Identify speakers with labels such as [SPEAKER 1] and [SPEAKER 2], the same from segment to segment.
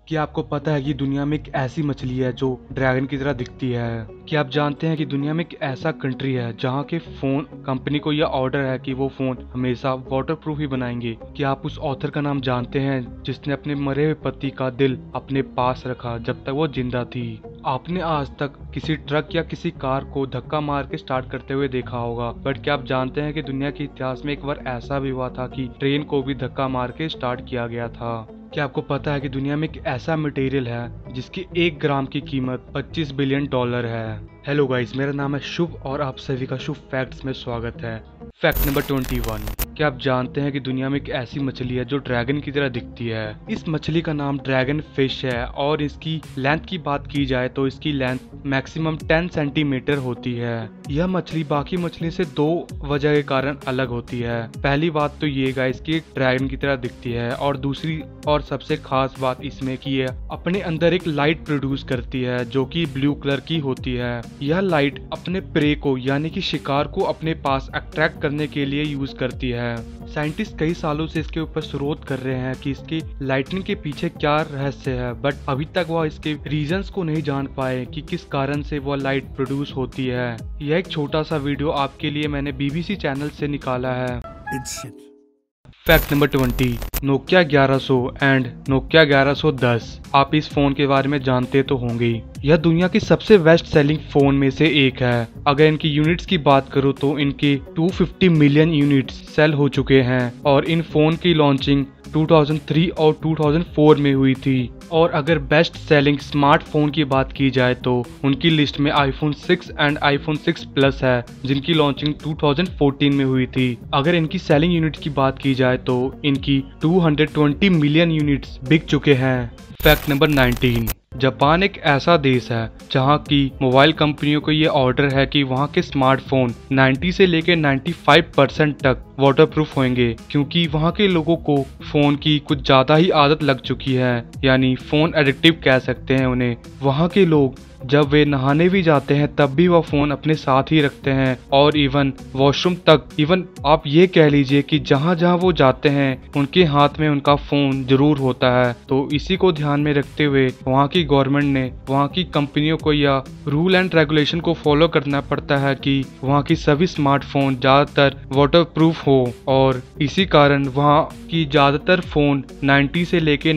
[SPEAKER 1] क्या आपको पता है कि दुनिया में एक ऐसी मछली है जो ड्रैगन की तरह दिखती है? क्या आप जानते हैं कि दुनिया में एक ऐसा कंट्री है जहां के फोन कंपनी को यह ऑर्डर है कि वो फोन हमेशा वाटरप्रूफ ही बनाएंगे? क्या आप उस ऑथर का नाम जानते हैं जिसने अपने मरे हुए पति का दिल अपने पास रखा जब तक वो जिंदा थी? आपने आज तक किसी ट्रक या किसी कार को धक्का मार के स्टार्ट करते हुए देखा होगा, बट क्या आप जानते हैं कि दुनिया के इतिहास में एक बार ऐसा भी हुआ था कि ट्रेन को भी धक्का मार के स्टार्ट किया गया था? क्या आपको पता है कि दुनिया में एक ऐसा मटेरियल है जिसकी 1 ग्राम की कीमत $25 बिलियन है? हेलो गाइस, मेरा नाम है शुभ और आप सभी का शुभ फैक्ट्स में स्वागत है। Fact number 21। क्या आप जानते हैं कि दुनिया में एक ऐसी मछली है जो ड्रैगन की तरह दिखती है? इस मछली का नाम ड्रैगन फिश है और इसकी लेंथ की बात की जाए तो इसकी लेंथ मैक्सिमम 10 सेंटीमीटर होती है। यह मछली बाकी मछली से 2 वजह के कारण अलग होती है। पहली बात तो ये गाइस कि ड्रैगन की तरह दिखती है, और दूसरी और सबसे खास बात इसमें कि यह अपने अंदर एक लाइट प्रोड्यूस करती है जो कि ब्लू कलर की होती है। यह लाइट अपने प्रे को यानी कि शिकार को अपने पास अट्रैक्ट करने के लिए यूज करती है। साइंटिस्ट कई सालों से इसके ऊपर शोध कर रहे हैं कि इसकी लाइटनिंग के पीछे क्या रहस्य है, बट अभी तक वह इसके रीजंस को नहीं जान पाए कि किस कारण से वह लाइट प्रोड्यूस होती है। यह एक छोटा सा वीडियो आपके लिए मैंने BBC चैनल से निकाला है। Fact number 20। Nokia 1100 and Nokia 1110। आप इस फोन के बारे में जानते तो होंगे। यह दुनिया की सबसे बेस्ट सेलिंग फोन में से एक है। अगर इनकी यूनिट्स की बात करूं तो इनके 250 मिलियन यूनिट्स सेल हो चुके हैं और इन फोन की लॉन्चिंग 2003 और 2004 में हुई थी। और अगर बेस्ट सेलिंग स्मार्टफोन की बात की जाए तो उनकी लिस्ट में iPhone 6 एंड iPhone 6 Plus है जिनकी लॉन्चिंग 2014 में हुई थी। अगर इनकी सेलिंग यूनिट की बात की जाए तो इनकी 220 मिलियन यूनिट्स बिक चुके हैं। Fact number 19। जापान एक ऐसा देश है जहां की मोबाइल कंपनियों को ये ऑर्डर है कि वहां के स्मार्टफोन 90 से लेकर 95% तक वाटरप्रूफ होंगे, क्योंकि वहां के लोगों को फोन की कुछ ज्यादा ही आदत लग चुकी है, यानी फोन एडिक्टिव कह सकते हैं उन्हें। वहां के लोग जब वे नहाने भी जाते हैं तब भी वह फोन अपने साथ ही रखते हैं, और इवन वॉशरूम तक, इवन आप ये कह लीजिए कि जहां जहां वो जाते हैं उनके हाथ में उनका फोन जरूर होता है। तो इसी को ध्यान में रखते हुए वहां की गवर्नमेंट ने वहां की कंपनियों को या रूल एंड रेगुलेशन को फॉलो करना पड़ता है कि वहां की सभी स्मार्टफोन ज्यादातर वाटरप्रूफ हो, और इसी कारण वहां की ज्यादातर फोन 90 से लेके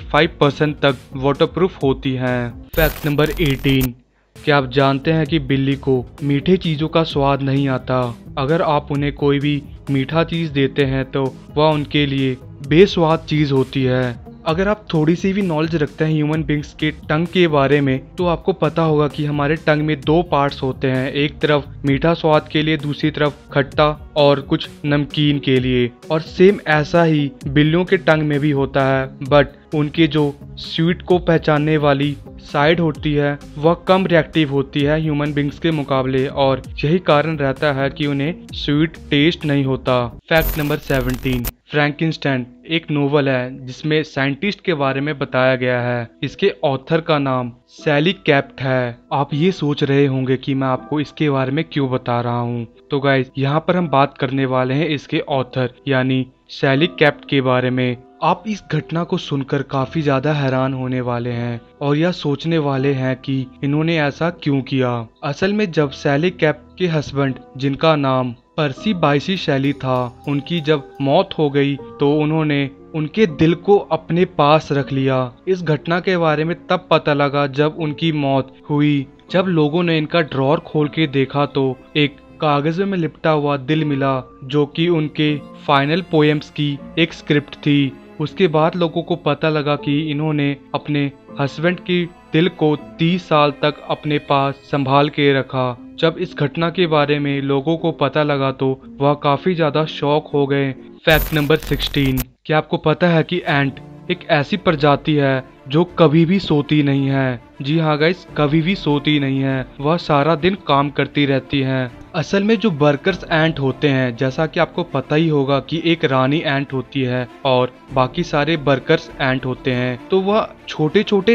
[SPEAKER 1] 95% तक वाटरप्रूफ होती हैं। Fact number 18। क्या आप जानते हैं कि बिल्ली को मीठे चीजों का स्वाद नहीं आता? अगर आप उन्हें कोई भी मीठा चीज देते हैं तो वह उनके लिए बेस्वाद चीज होती है। अगर आप थोड़ी सी भी नॉलेज रखते हैं ह्यूमन बींग्स के टंग के बारे में तो आपको पता होगा कि हमारे टंग में 2 पार्ट्स होते हैं, एक तरफ मीठा स्वाद के लिए, दूसरी तरफ खट्टा और कुछ नमकीन के लिए। और सेम ऐसा ही बिल्लियों के टंग में भी होता है, बट उनके जो स्वीट को पहचानने वाली साइड होती है वह कम रिएक्टिव होती है ह्यूमन बींग्स के मुकाबले, और यही कारण रहता है कि उन्हें स्वीट टेस्ट नहीं होता। Fact number 17। फ्रैंकेनस्टाइन एक नोवेल है जिसमें साइंटिस्ट के बारे में बताया गया है। इसके ऑथर का नाम सैली कैप्ट है। आप ये सोच रहे होंगे कि मैं आपको इसके बारे में क्यों बता रहा हूँ, तो गाइस यहाँ पर हम बात करने वाले हैं इसके ऑथर यानी सैली कैप्ट के बारे में। आप इस घटना को सुनकर काफी ज्यादा हैरान होने वाले हैं और यह सोचने वाले हैं कि इन्होंने ऐसा क्यों किया। असल में जब सैली कैप्ट के हस्बैंड, जिनका नाम पर्सी बायसी शैली था, उनकी जब मौत हो गई तो उन्होंने उनके दिल को अपने पास रख लिया। इस घटना के बारे में तब पता लगा जब उनकी मौत हुई। जब लोगों ने इनका ड्रॉर खोल के देखा तो एक कागज में लिपटा हुआ दिल मिला जो कि उनके फाइनल पोएम्स की एक स्क्रिप्ट थी। उसके बाद लोगों को पता लगा कि इन्होंने अपने हस्बैंड की दिल को 30 साल तक अपने पास संभाल के रखा। जब इस घटना के बारे में लोगों को पता लगा तो वह काफी ज्यादा शॉक हो गए। Fact number 16। क्या आपको पता है कि एंट एक ऐसी प्रजाति है जो कभी भी सोती नहीं है? जी हाँ गाइस, कभी भी सोती नहीं है, वह सारा दिन काम करती रहती हैं। असल में जो वर्कर्स एंट होते हैं, जैसा कि आपको पता ही होगा कि एक रानी एंट होती है और बाकी सारे वर्कर्स एंट होते हैं, तो वह छोटे छोटे नायब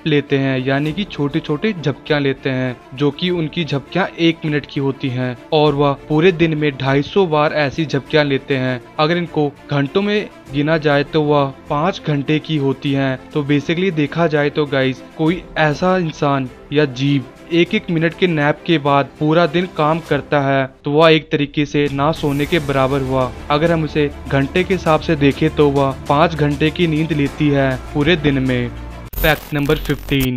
[SPEAKER 1] सिप लेते हैं, यानी कि छोटे छोटे झपकियां लेते हैं, जो कि उनकी झपकियां 1 मिनट की होती हैं और वह पूरे दिन में 250 बार ऐसी झपकियां लेते हैं। अगर इनको घंटों में गिना जाए तो वह 5 घंटे की होती हैं। तो बेसिकली देखा जाए तो गाइस, कोई ऐसा इंसान या जीव 1-1 मिनट के नैप के बाद पूरा दिन काम करता है तो वह एक तरीके से ना सोने के बराबर हुआ। अगर हम उसे घंटे के हिसाब से देखें तो वह 5 घंटे की नींद लेती है पूरे दिन में। Fact number 15।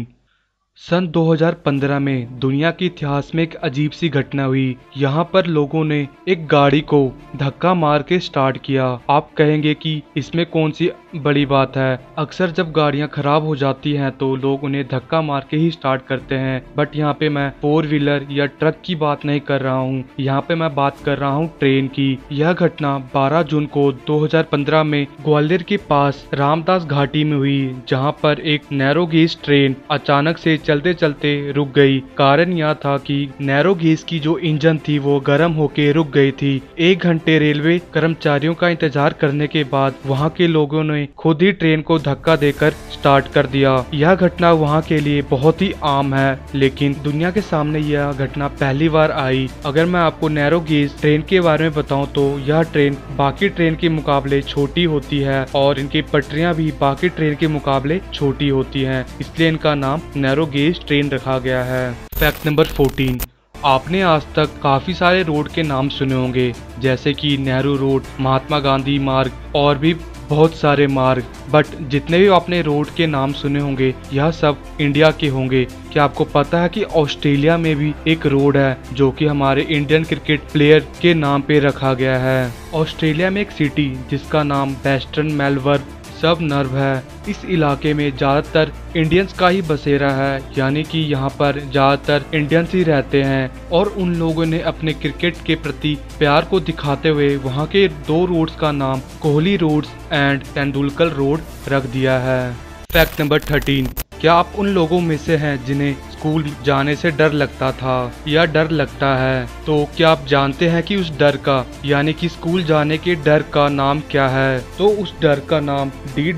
[SPEAKER 1] सन 2015 में दुनिया के इतिहास में एक अजीब सी घटना हुई। यहाँ पर लोगों ने एक गाड़ी को धक्का मार के स्टार्ट किया। आप कहेंगे कि इसमें कौन सी बड़ी बात है। अक्सर जब गाड़ियाँ खराब हो जाती हैं तो लोग उन्हें धक्का मार के ही स्टार्ट करते हैं, बट यहाँ पे मैं 4 व्हीलर या ट्रक की बात नहीं कर रहा हूँ। यहाँ पे मैं बात कर रहा हूँ ट्रेन की। यह घटना 12 जून को 2015 में ग्वालियर के पास रामदास घाटी में हुई, जहाँ पर एक नैरो गेज ट्रेन अचानक से चलते चलते रुक गई। कारण यह था कि नैरो गेज की जो इंजन थी वो गर्म होके रुक गई थी। 1 घंटे रेलवे कर्मचारियों का इंतजार करने के बाद वहां के लोगों ने खुद ही ट्रेन को धक्का देकर स्टार्ट कर दिया। यह घटना वहां के लिए बहुत ही आम है, लेकिन दुनिया के सामने यह घटना पहली बार आई। अगर मैं आपको नैरो गेज ट्रेन के बारे में बताऊं तो यह ट्रेन बाकी ट्रेन के मुकाबले छोटी होती है और इनकी पटरियां भी बाकी ट्रेन के मुकाबले छोटी होती हैं, इसलिए इनका नाम नैरो गेज ट्रेन रखा गया है। Fact number 14। आपने आज तक काफी सारे रोड के नाम सुने होंगे, जैसे कि नेहरू रोड, महात्मा गांधी मार्ग और भी बहुत सारे मार्ग, बट जितने भी आपने रोड के नाम सुने होंगे यह सब इंडिया के होंगे। क्या आपको पता है कि ऑस्ट्रेलिया में भी एक रोड है जो कि हमारे इंडियन क्रिकेट प्लेयर के नाम पे रखा गया है। ऑस्ट्रेलिया में एक सिटी जिसका नाम वेस्टर्न मेलबर्न सब नर्व है। इस इलाके में ज्यादातर इंडियंस का ही बसेरा है, यानी कि यहाँ पर ज्यादातर इंडियंस ही रहते हैं और उन लोगों ने अपने क्रिकेट के प्रति प्यार को दिखाते हुए वहाँ के 2 रोड्स का नाम Kohli roads and Tendulkar road रख दिया है। Fact number 13। क्या आप उन लोगों में से हैं जिन्हें स्कूल जाने से डर लगता था या डर लगता है? तो क्या आप जानते हैं कि उस डर का यानी कि स्कूल जाने के डर का नाम क्या है? तो उस डर का नाम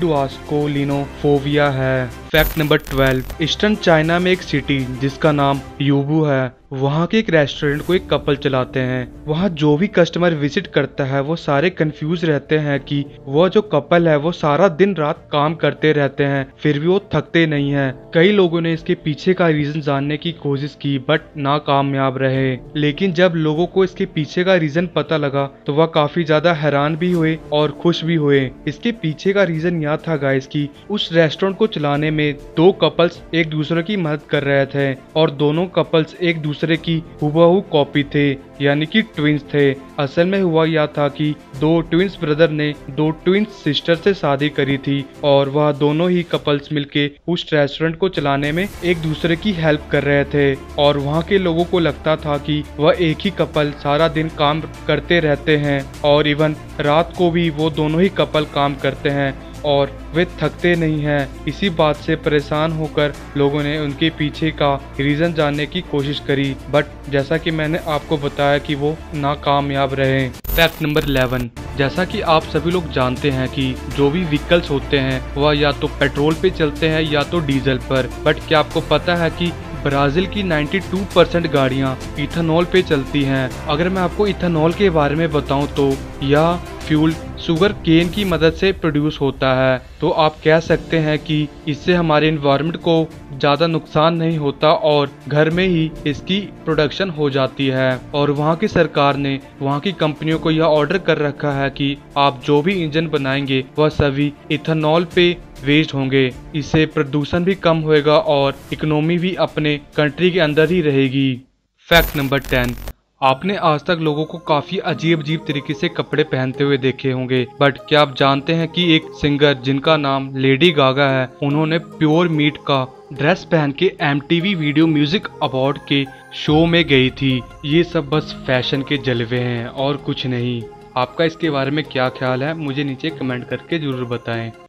[SPEAKER 1] डिडवास्कोलिनोफोबिया है। Fact number 12। ईस्टर्न चाइना में एक सिटी जिसका नाम यूबू है, वहाँ के एक रेस्टोरेंट को एक कपल चलाते हैं। वहाँ जो भी कस्टमर विजिट करता है वो सारे कंफ्यूज रहते हैं कि वह जो कपल है वो सारा दिन रात काम करते रहते हैं फिर भी वो थकते नहीं हैं। कई लोगों ने इसके पीछे का रीजन जानने की कोशिश की बट नाकामयाब रहे, लेकिन जब लोगों को इसके पीछे का रीजन पता लगा तो वह काफी ज्यादा हैरान भी हुए और खुश भी हुए। इसके पीछे का रीजन यह था गाइस कि उस रेस्टोरेंट को चलाने में 2 कपल्स एक दूसरे की मदद कर रहे थे और दोनों कपल्स एक दूसरे की हुबहू कॉपी थे, यानी कि ट्विंस थे। असल में हुआ यह था कि 2 ट्विंस ब्रदर ने 2 ट्विंस सिस्टर से शादी करी थी और वह दोनों ही कपल्स मिलके उस रेस्टोरेंट को चलाने में एक दूसरे की हेल्प कर रहे थे और वहाँ के लोगों को लगता था कि वह एक ही कपल सारा दिन काम करते रहते हैं और इवन रात को भी वो दोनों ही कपल काम करते हैं और वे थकते नहीं हैं। इसी बात से परेशान होकर लोगों ने उनके पीछे का रीजन जानने की कोशिश करी, बट जैसा कि मैंने आपको बताया कि वो नाकामयाब रहे। Fact number 11। जैसा कि आप सभी लोग जानते हैं कि जो भी व्हीकल्स होते हैं वह या तो पेट्रोल पे चलते हैं या तो डीजल पर, बट क्या आपको पता है कि ब्राजील की 92% गाड़ियां इथेनॉल पे चलती हैं। अगर मैं आपको इथेनॉल के बारे में बताऊं तो यह फ्यूल शुगर केन की मदद से प्रोड्यूस होता है, तो आप कह सकते हैं कि इससे हमारे एनवायरनमेंट को ज़्यादा नुकसान नहीं होता और घर में ही इसकी प्रोडक्शन हो जाती है। और वहाँ की सरकार ने वहाँ की कंपनियों को यह ऑर्डर कर रखा है कि आप जो भी इंजन बनाएंगे वह सभी इथेनॉल पे वेस्ट होंगे। इससे प्रदूषण भी कम होएगा और इकोनॉमी भी अपने कंट्री के अंदर ही रहेगी। Fact number 10। आपने आज तक लोगों को काफी अजीब अजीब तरीके से कपड़े पहनते हुए देखे होंगे, बट क्या आप जानते हैं कि एक सिंगर जिनका नाम लेडी गागा है, उन्होंने प्योर मीट का ड्रेस पहन के MTV वीडियो म्यूजिक अवार्ड के शो में गई थी। ये सब बस फैशन के जलवे हैं और कुछ नहीं। आपका इसके बारे में क्या ख्याल है मुझे नीचे कमेंट करके जरूर बताएं।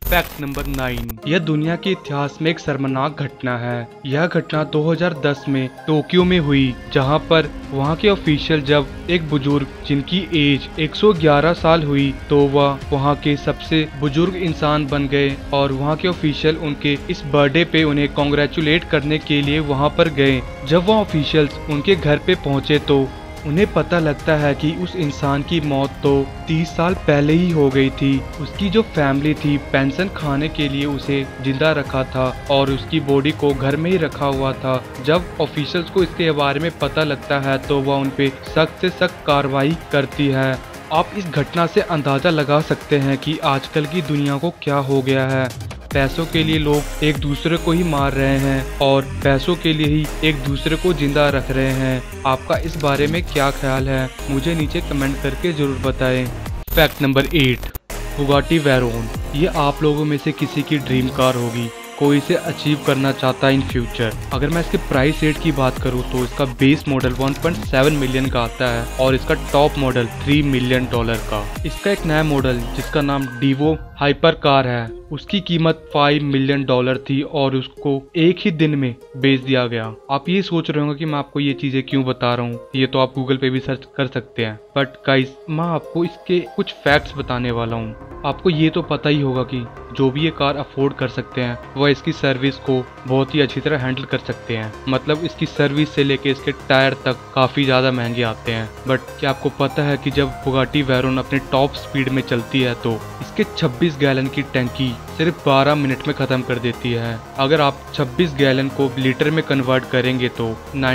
[SPEAKER 1] फैक्ट नंबर 9, यह दुनिया के इतिहास में एक शर्मनाक घटना है। यह घटना 2010 में टोक्यो में हुई, जहां पर वहां के ऑफिशियल जब एक बुजुर्ग जिनकी एज 111 साल हुई तो वह वहां के सबसे बुजुर्ग इंसान बन गए और वहां के ऑफिशियल उनके इस बर्थडे पे उन्हें कॉन्ग्रेचुलेट करने के लिए वहां पर गए। जब वह ऑफिशियल्स उनके घर पे पहुंचे तो उन्हें पता लगता है कि उस इंसान की मौत तो 30 साल पहले ही हो गई थी। उसकी जो फैमिली थी पेंशन खाने के लिए उसे जिंदा रखा था और उसकी बॉडी को घर में ही रखा हुआ था। जब ऑफिशियल्स को इसके बारे में पता लगता है तो वह उन पे सख्त से सख्त कार्रवाई करती है। आप इस घटना से अंदाजा लगा सकते हैं कि आजकल की दुनिया को क्या हो गया है। पैसों के लिए लोग एक दूसरे को ही मार रहे हैं और पैसों के लिए ही एक दूसरे को जिंदा रख रहे हैं। आपका इस बारे में क्या ख्याल है, मुझे नीचे कमेंट करके जरूर बताएं। Fact number 8, Bugatti Veyron. ये आप लोगों में से किसी की ड्रीम कार होगी, कोई इसे अचीव करना चाहता है इन फ्यूचर। अगर मैं इसके प्राइस रेट की बात करूं तो इसका बेस मॉडल 1.7 मिलियन का आता है और इसका टॉप मॉडल $3 मिलियन का। इसका एक नया मॉडल जिसका नाम डीवो हाइपर कार है, उसकी कीमत $5 मिलियन थी और उसको एक ही दिन में बेच दिया गया। आप ये सोच रहे होंगे कि मैं आपको ये चीजें क्यों बता रहा हूँ, ये तो आप गूगल पे भी सर्च कर सकते हैं। बट गाइस, मैं आपको इसके कुछ फैक्ट्स बताने वाला हूँ। आपको ये तो पता ही होगा कि जो भी ये कार अफोर्ड कर सकते हैं वह इसकी सर्विस को बहुत ही अच्छी तरह हैंडल कर सकते हैं। मतलब इसकी सर्विस से लेके इसके टायर तक काफी ज्यादा महंगे आते हैं। बट क्या आपको पता है कि जब बुगाटी वेरोन अपने टॉप स्पीड में चलती है तो इसके 26 गैलन की टंकी सिर्फ 12 मिनट में खत्म कर देती है। अगर आप 26 गैलन को लीटर में कन्वर्ट करेंगे तो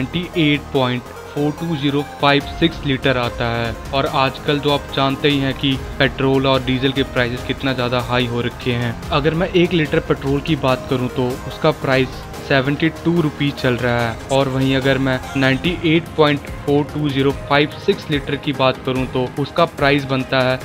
[SPEAKER 1] 98.42056 लीटर आता है। और आजकल तो आप जानते ही हैं कि पेट्रोल और डीजल के प्राइसेस कितना ज़्यादा हाई हो रखे हैं। अगर मैं 1 लीटर पेट्रोल की बात करूं तो उसका प्राइस 72 रुपीज़ चल रहा है और वहीं अगर मैं 98.42056 लीटर की बात करूं तो उसका प्राइस बनता है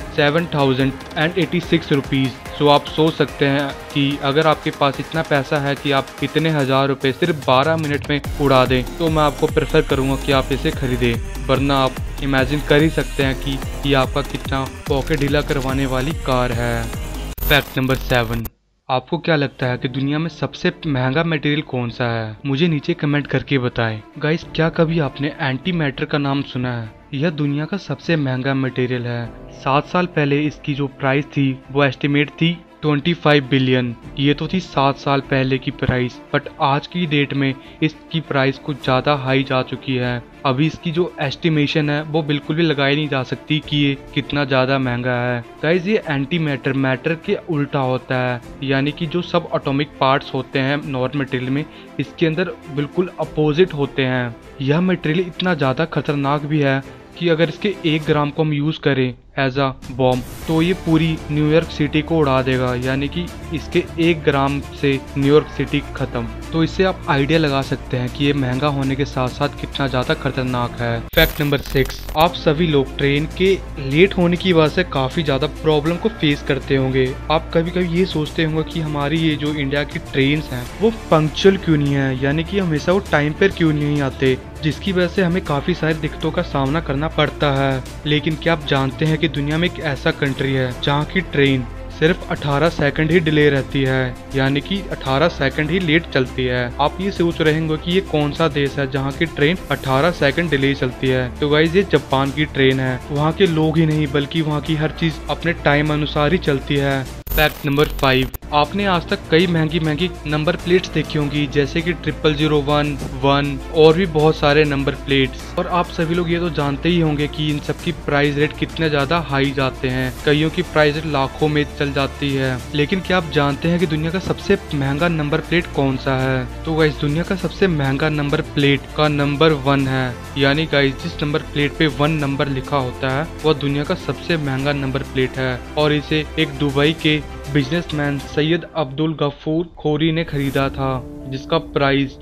[SPEAKER 1] 7086 रुपीज़। सो आप सोच सकते हैं कि अगर आपके पास इतना पैसा है कि आप इतने हजार रुपए सिर्फ 12 मिनट में उड़ा दें तो मैं आपको प्रेफर करूंगा कि आप इसे खरीदें, वरना आप इमेजिन कर ही सकते हैं कि ये आपका कितना पॉकेट ढीला करवाने वाली कार है। फैक्ट नंबर 7, आपको क्या लगता है कि दुनिया में सबसे महंगा मटेरियल कौन सा है? मुझे नीचे कमेंट करके बताएं। गाइस, क्या कभी आपने एंटी मैटर का नाम सुना है? यह दुनिया का सबसे महंगा मटेरियल है। 7 साल पहले इसकी जो प्राइस थी वो एस्टिमेट थी 25 बिलियन। ये तो थी 7 साल पहले की प्राइस, बट आज की डेट में इसकी प्राइस कुछ ज़्यादा हाई जा चुकी है। अभी इसकी जो एस्टिमेशन है वो बिल्कुल भी लगाई नहीं जा सकती कि ये कितना ज़्यादा महंगा है। गाइस, ये एंटी मैटर मैटर के उल्टा होता है, यानी कि जो सब एटॉमिक पार्ट्स होते हैं नॉन मटेरियल में, इसके अंदर बिल्कुल अपोजिट होते हैं। यह मटेरियल इतना ज़्यादा खतरनाक भी है कि अगर इसके 1 ग्राम को हम यूज़ करें एज अ बॉम्ब तो ये पूरी न्यूयॉर्क सिटी को उड़ा देगा, यानी कि इसके 1 ग्राम से न्यूयॉर्क सिटी खत्म। तो इससे आप आइडिया लगा सकते हैं कि ये महंगा होने के साथ साथ कितना ज़्यादा खतरनाक है। फैक्ट नंबर 6, आप सभी लोग ट्रेन के लेट होने की वजह से काफ़ी ज़्यादा प्रॉब्लम को फेस करते होंगे। आप कभी कभी ये सोचते होंगे कि हमारी ये जो इंडिया की ट्रेन हैं वो पंक्चुअल क्यों नहीं है, यानी कि हमेशा वो टाइम पर क्यों नहीं आते, जिसकी वजह से हमें काफ़ी सारी दिक्कतों का सामना करना पड़ता है। लेकिन क्या आप जानते हैं कि दुनिया में एक ऐसा कंट्री है जहाँ की ट्रेन सिर्फ 18 सेकंड ही डिले रहती है, यानी कि 18 सेकंड ही लेट चलती है। आप ये सोच रहे होंगे कि ये कौन सा देश है जहाँ की ट्रेन 18 सेकंड डिले चलती है। तो गाइस, ये जापान की ट्रेन है। वहाँ के लोग ही नहीं बल्कि वहाँ की हर चीज अपने टाइम अनुसार ही चलती है। फैक्ट नंबर 5, आपने आज तक कई महंगी नंबर प्लेट्स देखी होंगी, जैसे कि 0001, 1 और भी बहुत सारे नंबर प्लेट्स। और आप सभी लोग ये तो जानते ही होंगे कि इन सब की प्राइस रेट कितने ज्यादा हाई जाते हैं। कईयों की प्राइस रेट लाखों में चल जाती है। लेकिन क्या आप जानते हैं कि दुनिया का सबसे महंगा नंबर प्लेट कौन सा है? तो गाइस, दुनिया का सबसे महंगा नंबर प्लेट का नंबर 1 है। यानी गाइस, जिस नंबर प्लेट पे 1 नंबर लिखा होता है वह दुनिया का सबसे महंगा नंबर प्लेट है। और इसे एक दुबई के businessman Syed Abdul Ghafoor Khoory ने खरीदा था, जिसका प्राइस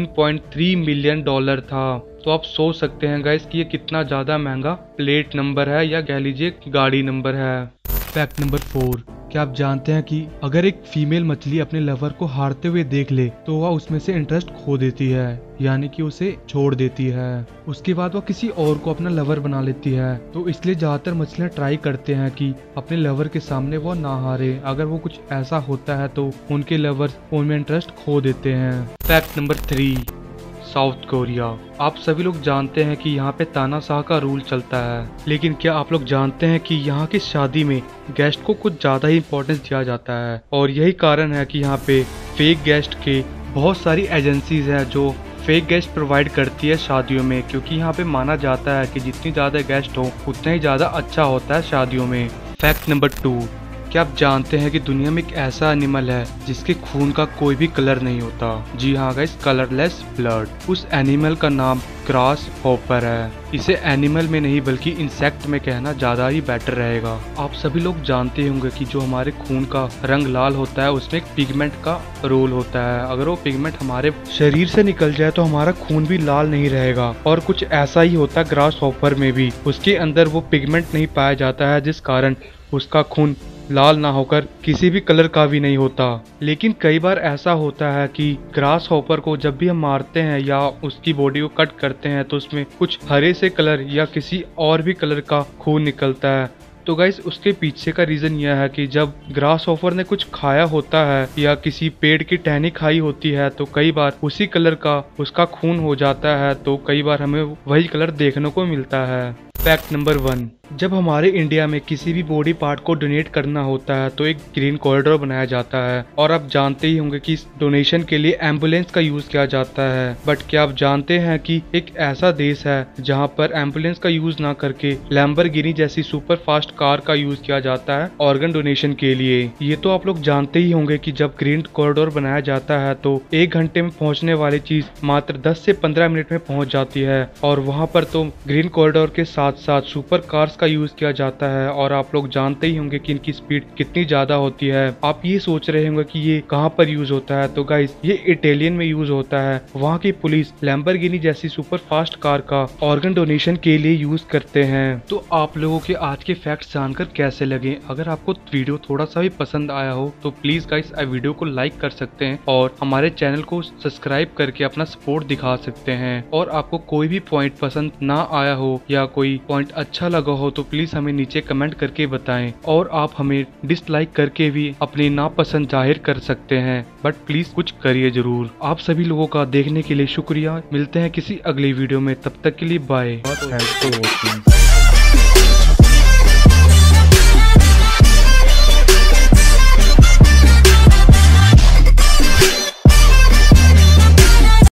[SPEAKER 1] $14.3 मिलियन था। तो आप सोच सकते हैं गाइस कि ये कितना ज्यादा महंगा प्लेट नंबर है, या कह लीजिए गाड़ी नंबर है। फैक्ट नंबर 4, क्या आप जानते हैं कि अगर एक फीमेल मछली अपने लवर को हारते हुए देख ले तो वह उसमें से इंटरेस्ट खो देती है, यानी कि उसे छोड़ देती है। उसके बाद वह किसी और को अपना लवर बना लेती है। तो इसलिए ज्यादातर मछलियां ट्राई करते हैं कि अपने लवर के सामने वो ना हारे। अगर वो कुछ ऐसा होता है तो उनके लवर्स उनमें इंटरेस्ट खो देते हैं। Fact number 3, South Korea. आप सभी लोग जानते हैं कि यहाँ पे तानाशाह का रूल चलता है, लेकिन क्या आप लोग जानते हैं कि यहाँ की शादी में गेस्ट को कुछ ज्यादा ही इम्पोर्टेंस दिया जाता है। और यही कारण है कि यहाँ पे फेक गेस्ट के बहुत सारी एजेंसीज हैं जो फेक गेस्ट प्रोवाइड करती है शादियों में, क्योंकि यहाँ पे माना जाता है कि जितनी ज्यादा गेस्ट हो उतना ही ज्यादा अच्छा होता है शादियों में। फैक्ट नंबर 2, क्या आप जानते हैं कि दुनिया में एक ऐसा एनिमल है जिसके खून का कोई भी कलर नहीं होता। जी हाँ गाइस, कलरलेस ब्लड। उस एनिमल का नाम ग्रास हॉपर है। इसे एनिमल में नहीं बल्कि इंसेक्ट में कहना ज्यादा ही बेटर रहेगा। आप सभी लोग जानते होंगे कि जो हमारे खून का रंग लाल होता है उसमें एक पिगमेंट का रोल होता है। अगर वो पिगमेंट हमारे शरीर से निकल जाए तो हमारा खून भी लाल नहीं रहेगा। और कुछ ऐसा ही होता है ग्रास हॉपर में भी। उसके अंदर वो पिगमेंट नहीं पाया जाता है, जिस कारण उसका खून लाल ना होकर किसी भी कलर का भी नहीं होता। लेकिन कई बार ऐसा होता है कि ग्रास हॉपर को जब भी हम मारते हैं या उसकी बॉडी को कट करते हैं तो उसमें कुछ हरे से कलर या किसी और भी कलर का खून निकलता है। तो गाइस, उसके पीछे का रीजन यह है कि जब ग्रास हॉपर ने कुछ खाया होता है या किसी पेड़ की टहनी खाई होती है तो कई बार उसी कलर का उसका खून हो जाता है। तो कई बार हमें वही कलर देखने को मिलता है। फैक्ट नंबर 1, जब हमारे इंडिया में किसी भी बॉडी पार्ट को डोनेट करना होता है तो एक ग्रीन कॉरिडोर बनाया जाता है। और आप जानते ही होंगे कि इस डोनेशन के लिए एम्बुलेंस का यूज किया जाता है। बट क्या आप जानते हैं कि एक ऐसा देश है जहां पर एम्बुलेंस का यूज ना करके लैम्बोर्गिनी जैसी सुपर फास्ट कार का यूज किया जाता है ऑर्गन डोनेशन के लिए। ये तो आप लोग जानते ही होंगे कि जब ग्रीन कॉरिडोर बनाया जाता है तो 1 घंटे में पहुंचने वाली चीज मात्र 10 से 15 मिनट में पहुंच जाती है। और वहां पर तो ग्रीन कॉरिडोर के साथ साथ सुपर कार्स का यूज किया जाता है। और आप लोग जानते ही होंगे कि इनकी स्पीड कितनी ज्यादा होती है। आप ये सोच रहे होंगे कि ये कहां पर यूज होता है, तो गाइस ये इटालियन में यूज होता है। वहां की पुलिस लैम्बोर्गिनी जैसी सुपर फास्ट कार का ऑर्गन डोनेशन के लिए यूज करते हैं। तो आप लोगों के आज के फैक्ट्स जानकर कैसे लगे? अगर आपको वीडियो थोड़ा सा भी पसंद आया हो तो प्लीज गाइस वीडियो को लाइक कर सकते हैं और हमारे चैनल को सब्सक्राइब करके अपना सपोर्ट दिखा सकते हैं। और आपको कोई भी पॉइंट पसंद ना आया हो या कोई पॉइंट अच्छा लगा हो तो प्लीज हमें नीचे कमेंट करके बताएं। और आप हमें डिसलाइक करके भी अपनी नापसंद जाहिर कर सकते हैं, बट प्लीज कुछ करिए जरूर। आप सभी लोगों का देखने के लिए शुक्रिया। मिलते हैं किसी अगली वीडियो में, तब तक के लिए बाय।